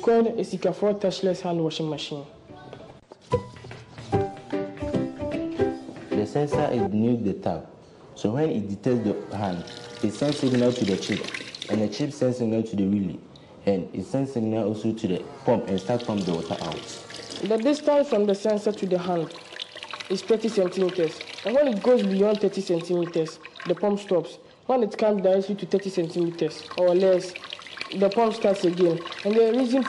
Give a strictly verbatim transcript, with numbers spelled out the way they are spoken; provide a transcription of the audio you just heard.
called a Sikafor touchless hand washing machine. The sensor is beneath the tap, so when it detects the hand, it sends signal to the chip, and the chip sends signal to the relay, and it sends signal also to the pump and start pump the water out. The distance from the sensor to the hand is thirty centimeters, and when it goes beyond thirty centimeters, the pump stops. When it comes directly to thirty centimeters or less, the pump starts again, and the reason